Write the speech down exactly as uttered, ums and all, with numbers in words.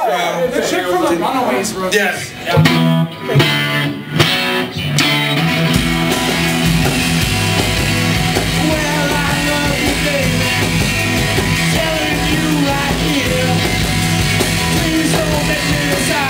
Uh, The chick from the Runaways wrote yeah. this. Yeah. Well, I love you, baby. Telling you right here. Please don't let me decide.